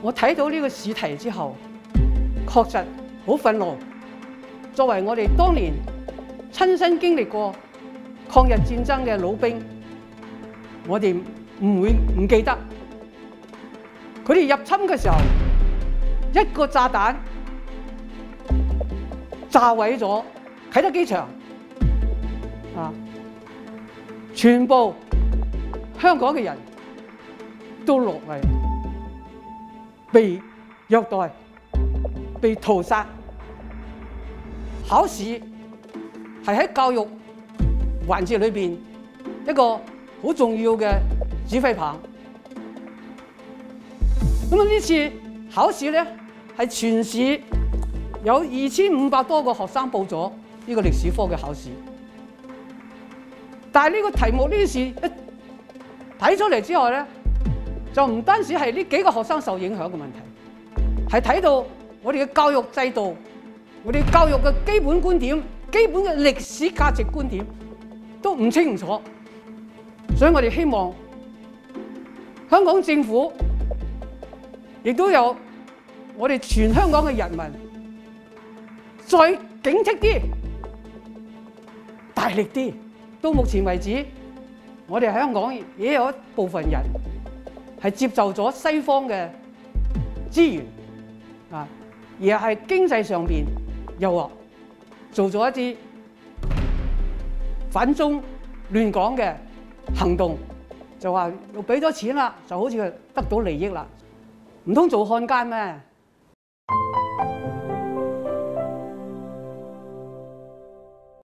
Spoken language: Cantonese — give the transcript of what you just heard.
我睇到呢個試題之後，確實好憤怒。作為我哋當年親身經歷過抗日戰爭嘅老兵，我哋唔會唔記得佢哋入侵嘅時候，一個炸彈炸毀咗啟德機場，全部香港嘅人都落嚟被虐待、被屠殺。考試係喺教育環節裏邊一個好重要嘅指揮棒。咁呢次考試咧係全市有2500多個學生報咗呢個歷史科嘅考試，但係呢個題目呢件事一睇出嚟之後咧，就唔單止係呢幾個學生受影響嘅問題，係睇到我哋嘅教育制度。我哋教育嘅基本觀點、基本嘅歷史價值觀點都唔清楚，所以我哋希望香港政府亦都有我哋全香港嘅人民再警惕啲、大力啲。到目前為止，我哋香港也有一部分人係接受咗西方嘅資源而係經濟上邊誘惑，做咗一啲反中亂港嘅行動，就話又俾咗錢啦，就好似佢得到利益啦，唔通做漢奸咩？